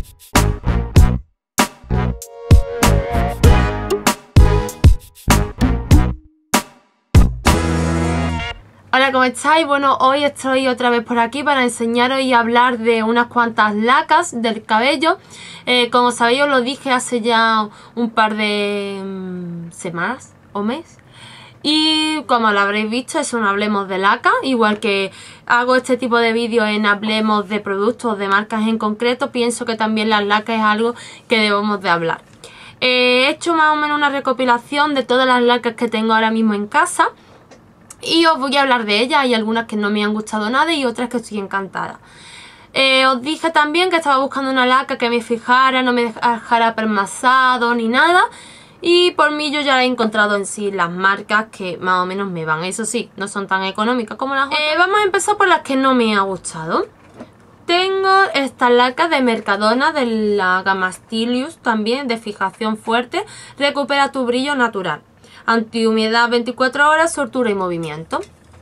Hola, ¿cómo estáis? Bueno, hoy estoy otra vez por aquí para enseñaros y hablar de unas cuantas lacas del cabello. Como sabéis, os lo dije hace ya un par de semanas o mes. Y como lo habréis visto, es un Hablemos de laca. Igual que hago este tipo de vídeos en Hablemos de productos, de marcas en concreto, pienso que también las lacas es algo que debemos de hablar. He hecho más o menos una recopilación de todas las lacas que tengo ahora mismo en casa. Y os voy a hablar de ellas. Hay algunas que no me han gustado nada y otras que estoy encantada. Os dije también que estaba buscando una laca que me fijara, no me dejara permasado ni nada. Y por mí yo ya he encontrado en sí las marcas que más o menos me van. Eso sí, no son tan económicas como las otras. Vamos a empezar por las que no me ha gustado. Tengo esta laca de Mercadona de la gama Stylius, también de fijación fuerte. Recupera tu brillo natural. Antihumedad 24 horas, soltura y movimiento.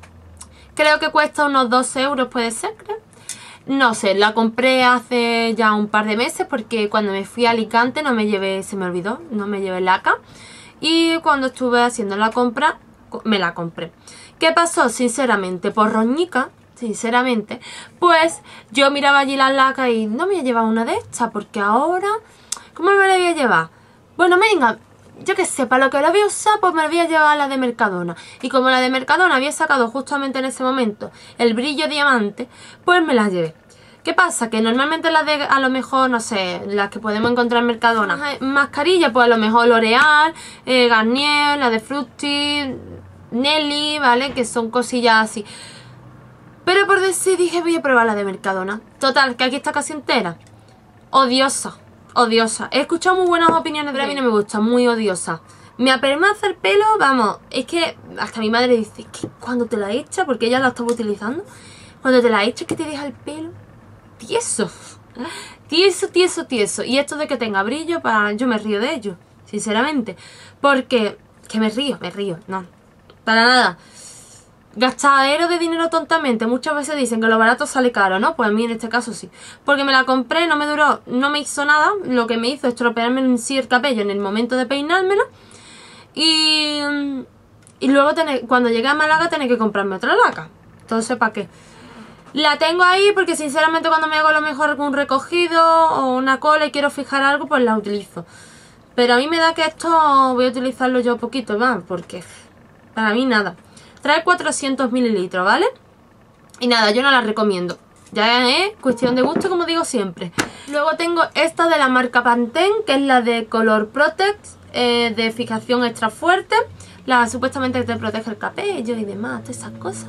Creo que cuesta unos 2 euros, puede ser, creo. No sé, la compré hace ya un par de meses porque cuando me fui a Alicante no me llevé, se me olvidó, no me llevé laca. Y cuando estuve haciendo la compra, me la compré. ¿Qué pasó? Sinceramente, por roñica, sinceramente, pues yo miraba allí las lacas y no me llevaba una de estas porque ahora, ¿cómo me la voy a llevar? Bueno, venga, yo que sé, para lo que la voy a usar, pues me la voy a llevar a la de Mercadona. Y como la de Mercadona había sacado justamente en ese momento el brillo diamante, pues me la llevé. ¿Qué pasa? Que normalmente las de, a lo mejor, no sé, las que podemos encontrar en Mercadona, mascarilla, pues a lo mejor L'Oreal, Garnier, la de Fructis, Nelly, ¿vale? Que son cosillas así. Pero por decir, dije, voy a probar la de Mercadona. Total, que aquí está casi entera. Odiosa. Odiosa. He escuchado muy buenas opiniones, pero a mí no me gusta, muy odiosa. Me apermaza el pelo, vamos, es que hasta mi madre dice que cuando te la echa, porque ella la estaba utilizando, cuando te la echa que te deja el pelo tieso. Tieso, tieso, tieso. Y esto de que tenga brillo, yo me río de ello, sinceramente. Porque, que me río, no, para nada. Gastadero de dinero tontamente. Muchas veces dicen que lo barato sale caro, ¿no? Pues a mí en este caso sí. Porque me la compré, no me duró, no me hizo nada. Lo que me hizo es estropearme en sí el cabello en el momento de peinármelo. Y luego cuando llegué a Málaga tenía que comprarme otra laca. Entonces, ¿para qué? La tengo ahí porque sinceramente cuando me hago a lo mejor algún recogido o una cola y quiero fijar algo, pues la utilizo. Pero a mí me da que esto voy a utilizarlo yo poquito más, porque para mí nada. Trae 400 mililitros, ¿vale? Y nada, yo no la recomiendo. Ya es cuestión de gusto, como digo siempre. Luego tengo esta de la marca Pantene, que es la de Color Protect, de fijación extra fuerte. La supuestamente te protege el cabello y demás, todas esas cosas.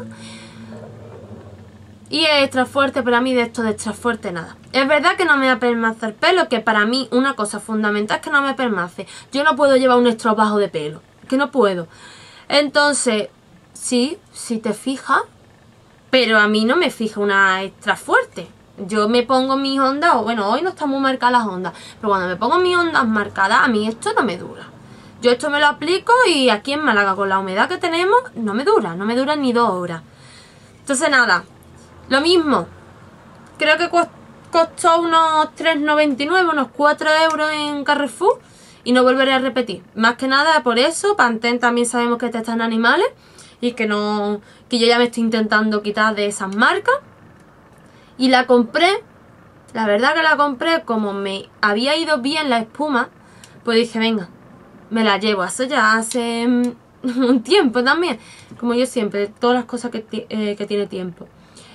Y es extra fuerte, pero a mí de esto de extra fuerte nada. Es verdad que no me apermaza el pelo, que para mí una cosa fundamental es que no me apermace. Yo no puedo llevar un estropajo de pelo, que no puedo. Entonces, sí, si te fijas, pero a mí no me fija una extra fuerte. Yo me pongo mis ondas, o bueno, hoy no están muy marcadas las ondas, pero cuando me pongo mis ondas marcadas, a mí esto no me dura. Yo esto me lo aplico y aquí en Málaga, con la humedad que tenemos, no me dura ni 2 horas. Entonces nada, lo mismo. Creo que costó unos 3,99, unos 4 euros en Carrefour. Y no volveré a repetir. Más que nada por eso. Pantene también sabemos que testan animales. Y que no, que yo ya me estoy intentando quitar de esas marcas. Y la compré. La verdad que la compré como me había ido bien la espuma. Pues dije, venga, me la llevo. Eso ya hace un tiempo también. Como yo siempre, todas las cosas que tiene tiempo.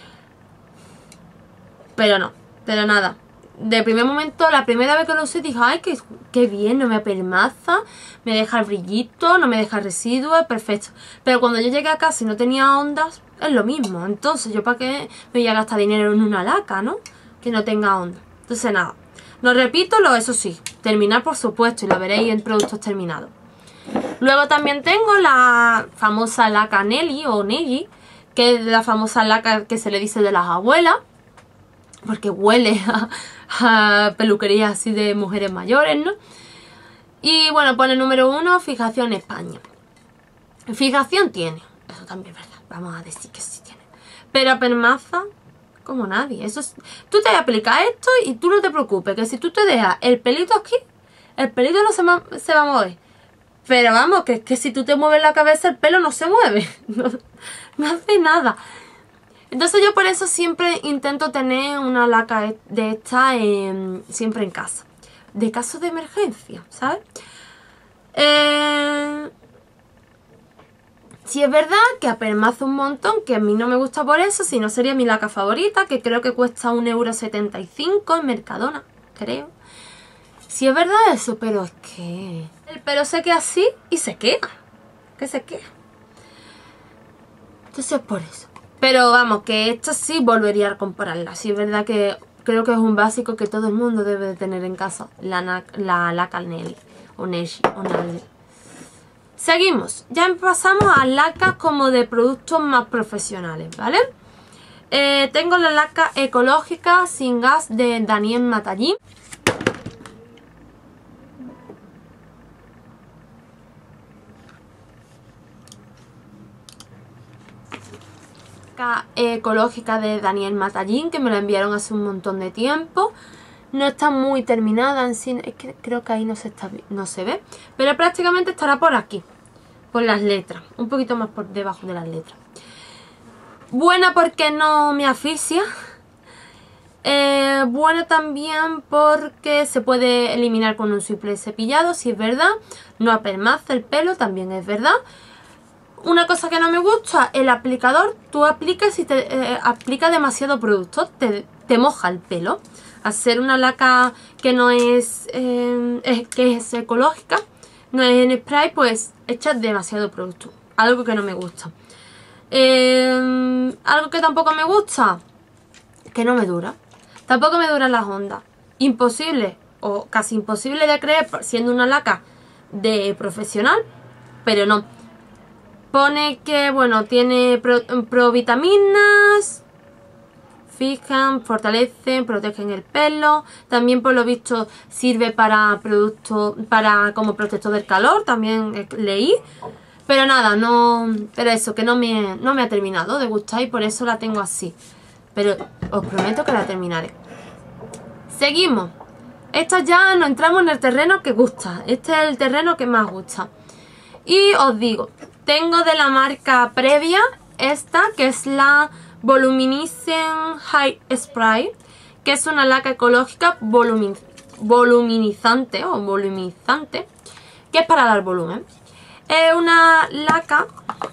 Pero no, pero nada. De primer momento, la primera vez que lo usé, dije, ay, qué bien, no me apermaza, me deja el brillito, no me deja residuos, perfecto. Pero cuando yo llegué a casa y no tenía ondas, es lo mismo. Entonces, ¿yo para qué me voy a gastar dinero en una laca, no? Que no tenga ondas. Entonces, nada. No repito, eso sí, terminar por supuesto, y lo veréis en productos terminados. Luego también tengo la famosa laca Nelly o Nelly, que es la famosa laca que se le dice de las abuelas. Porque huele a peluquería así de mujeres mayores, ¿no? Y bueno, pone número 1, fijación España. Fijación tiene, eso también es verdad, vamos a decir que sí tiene. Pero apermaza como nadie. Eso es, tú te aplicas esto y tú no te preocupes, que si tú te dejas el pelito aquí, el pelito no se va a mover. Pero vamos, que es que si tú te mueves la cabeza, el pelo no se mueve. No hace nada. Entonces yo por eso siempre intento tener una laca de esta siempre en casa. De caso de emergencia, ¿sabes? Sí es verdad que apelmaza un montón, que a mí no me gusta por eso, si no sería mi laca favorita, que creo que cuesta 1,75 € en Mercadona, creo. Sí es verdad eso, pero es que el pelo se queda así y se queda. Que se queda. Entonces por eso. Pero vamos, que esta sí volvería a comprarla. Sí es verdad que creo que es un básico que todo el mundo debe de tener en casa. La laca Nelly. O Nelly. Seguimos. Ya pasamos a lacas como de productos más profesionales, ¿vale? Tengo la laca ecológica sin gas de Daniel Matallín. Ecológica de Daniel Matallín, que me la enviaron hace un montón de tiempo. No está muy terminada en sí, es que creo que ahí no se ve, pero prácticamente estará por aquí, por las letras, un poquito más por debajo de las letras. Buena porque no me asfixia. Buena también porque se puede eliminar con un simple cepillado, si es verdad. No apelmaza el pelo, también es verdad. Una cosa que no me gusta, el aplicador. Tú aplicas y te aplica demasiado producto, te moja el pelo. Al ser una laca que no es, que es ecológica, no es en spray, pues echas demasiado producto. Algo que no me gusta. Algo que tampoco me gusta, que no me dura. Tampoco me duran las ondas. Imposible o casi imposible de creer siendo una laca de profesional, pero no. Pone que, bueno, tiene provitaminas, fijan, fortalecen, protegen el pelo. También por lo visto sirve para como protector del calor, también leí. Pero nada, pero eso, que no me ha terminado de gustar y por eso la tengo así. Pero os prometo que la terminaré. Seguimos. Esta ya nos entramos en el terreno que gusta. Este es el terreno que más gusta. Y os digo, tengo de la marca Previa esta, que es la Voluminiscent High Spray, que es una laca ecológica volumizante, que es para dar volumen. Es una laca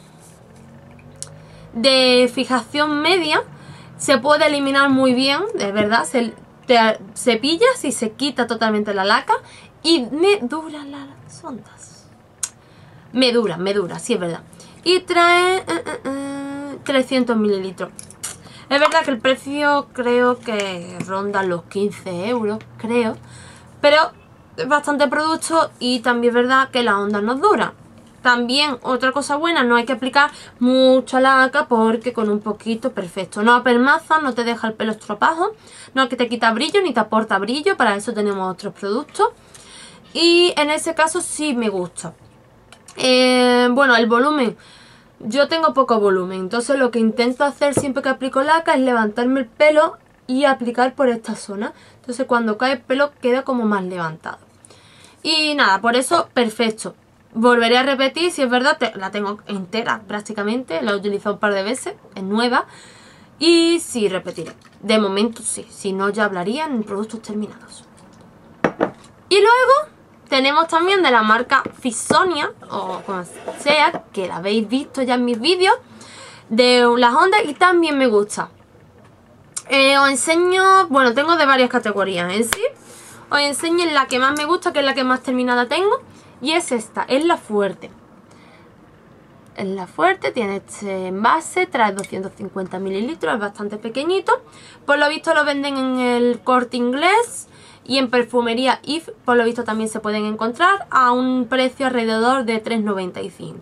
de fijación media, se puede eliminar muy bien, de verdad, te cepillas y se quita totalmente la laca y me duran las ondas. Me dura, sí es verdad. Y trae 300 mililitros. Es verdad que el precio creo que ronda los 15 €, creo. Pero es bastante producto y también es verdad que las ondas nos duran. También otra cosa buena, no hay que aplicar mucha laca porque con un poquito perfecto. No apelmaza, no te deja el pelo estropajo, no que te quita brillo ni te aporta brillo, para eso tenemos otros productos. Y en ese caso sí me gusta. Bueno, el volumen, yo tengo poco volumen, entonces lo que intento hacer siempre que aplico laca es levantarme el pelo y aplicar por esta zona. Entonces cuando cae el pelo queda como más levantado. Y nada, por eso perfecto. Volveré a repetir, si es verdad, la tengo entera prácticamente, la he utilizado un par de veces, es nueva. Y sí, repetiré. De momento sí, si no ya hablaría en productos terminados. Y luego tenemos también de la marca Fixonia, o como sea, que la habéis visto ya en mis vídeos, de las ondas y también me gusta. Os enseño, bueno, tengo de varias categorías en sí. Os enseño la que más me gusta, que es la que más terminada tengo. Y es esta, es la fuerte. Es la fuerte, tiene este envase, trae 250 mililitros, es bastante pequeñito. Por lo visto lo venden en el Corte Inglés y en Perfumería If, por lo visto también se pueden encontrar a un precio alrededor de 3,95.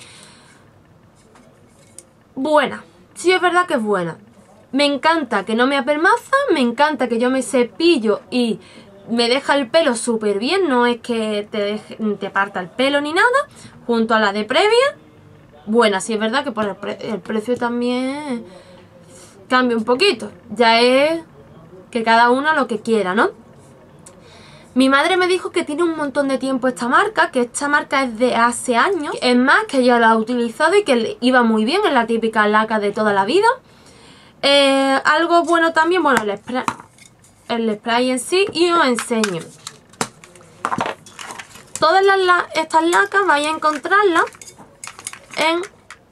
Buena, sí es verdad que es buena. Me encanta que no me apelmaza, me encanta que yo me cepillo y me deja el pelo súper bien, no es que te parta el pelo ni nada, junto a la de Previa. Buena, sí es verdad que por el precio también cambia un poquito. Ya es que cada uno lo que quiera, ¿no? Mi madre me dijo que tiene un montón de tiempo esta marca, que esta marca es de hace años. Es más, que ella la ha utilizado y que le iba muy bien, es la típica laca de toda la vida. Algo bueno también, bueno, el spray en sí, y os enseño. Todas estas lacas vais a encontrarlas en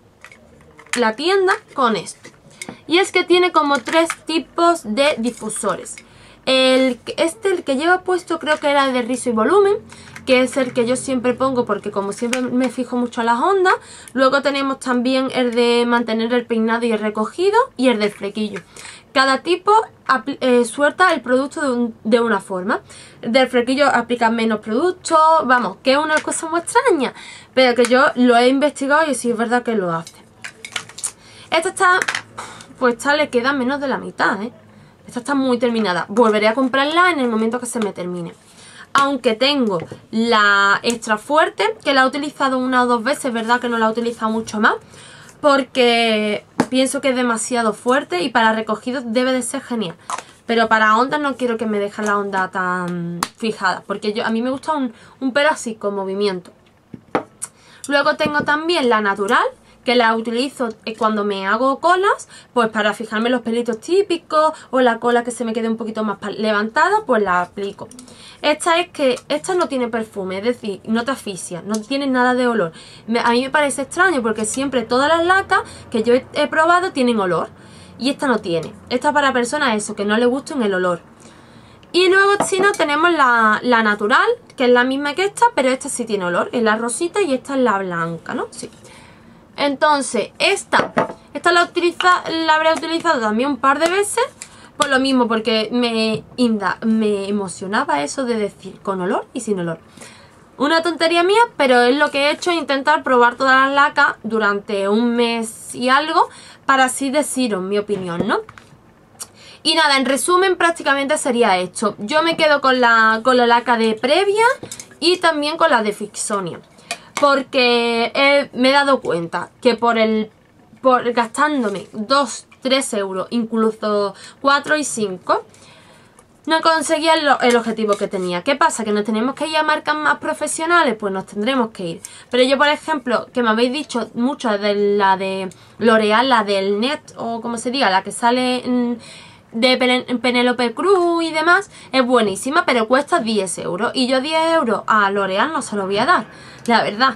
la tienda con esto. Y es que tiene como 3 tipos de difusores. El que lleva puesto creo que era de rizo y volumen, que es el que yo siempre pongo porque como siempre me fijo mucho en las ondas. Luego tenemos también el de mantener el peinado y el recogido y el del flequillo. Cada tipo suelta el producto de una forma. Del flequillo aplica menos producto, vamos, que es una cosa muy extraña, pero que yo lo he investigado y sí es verdad que lo hace. Esta está, pues esta le queda menos de la mitad, ¿eh? Esta está muy terminada. Volveré a comprarla en el momento que se me termine. Aunque tengo la extra fuerte, que la he utilizado 1 o 2 veces, verdad que no la he utilizado mucho más, porque pienso que es demasiado fuerte y para recogidos debe de ser genial. Pero para ondas no quiero que me deje la onda tan fijada, porque a mí me gusta un pelo así, con movimiento. Luego tengo también la natural, que la utilizo cuando me hago colas, pues para fijarme los pelitos típicos o la cola que se me quede un poquito más levantada, pues la aplico. Esta no tiene perfume, es decir, no te asfixia, no tiene nada de olor. A mí me parece extraño porque siempre todas las lacas que yo he probado tienen olor y esta no tiene. Esta es para personas eso, que no les gusten el olor. Y luego si no tenemos la natural, que es la misma que esta, pero esta sí tiene olor, es la rosita y esta es la blanca, ¿no? Sí. Entonces, esta la habré utilizado también un par de veces, por lo mismo, porque me emocionaba eso de decir con olor y sin olor. Una tontería mía, pero es lo que he hecho, intentar probar todas las lacas durante un mes y algo, para así deciros mi opinión, ¿no? Y nada, en resumen prácticamente sería esto. Yo me quedo con la laca de Previa y también con la de Fixonia. Porque me he dado cuenta que por gastándome 2, 3 euros, incluso 4 y 5, no conseguía el objetivo que tenía. ¿Qué pasa? ¿Que nos tenemos que ir a marcas más profesionales? Pues nos tendremos que ir. Pero yo, por ejemplo, que me habéis dicho mucho de la de L'Oreal, la del Net, o como se diga, la que sale de Penélope Cruz y demás, es buenísima, pero cuesta 10 euros. Y yo 10 euros a L'Oreal no se lo voy a dar, la verdad.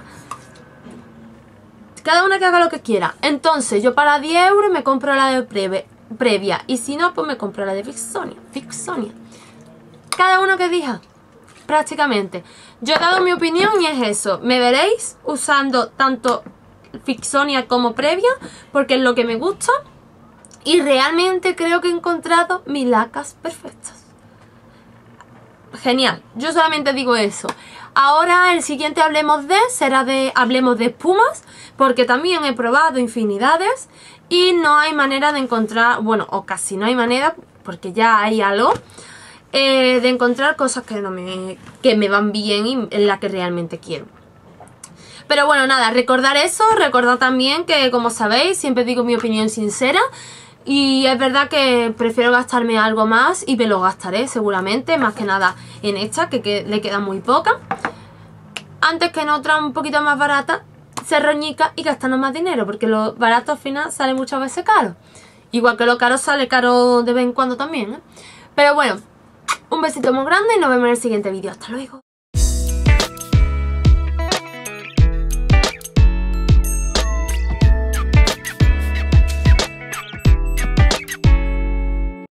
Cada una que haga lo que quiera. Entonces yo para 10 euros me compro la de Previa, y si no, pues me compro la de Fixonia. Cada uno que diga, prácticamente. Yo he dado mi opinión y es eso. Me veréis usando tanto Fixonia como Previa, porque es lo que me gusta. Y realmente creo que he encontrado mis lacas perfectas. Genial, yo solamente digo eso. Ahora el siguiente hablemos de espumas, porque también he probado infinidades y no hay manera de encontrar, bueno, o casi no hay manera, porque ya hay algo, de encontrar cosas que me van bien y en las que realmente quiero. Pero bueno, nada, recordar eso, recordar también que, como sabéis, siempre digo mi opinión sincera. Y es verdad que prefiero gastarme algo más y me lo gastaré seguramente, más que nada en esta, que le queda muy poca, antes que en otra un poquito más barata, ser roñica y gastarnos más dinero, porque lo barato al final sale muchas veces caro. Igual que lo caro sale caro de vez en cuando también, ¿eh? Pero bueno, un besito muy grande y nos vemos en el siguiente vídeo. Hasta luego.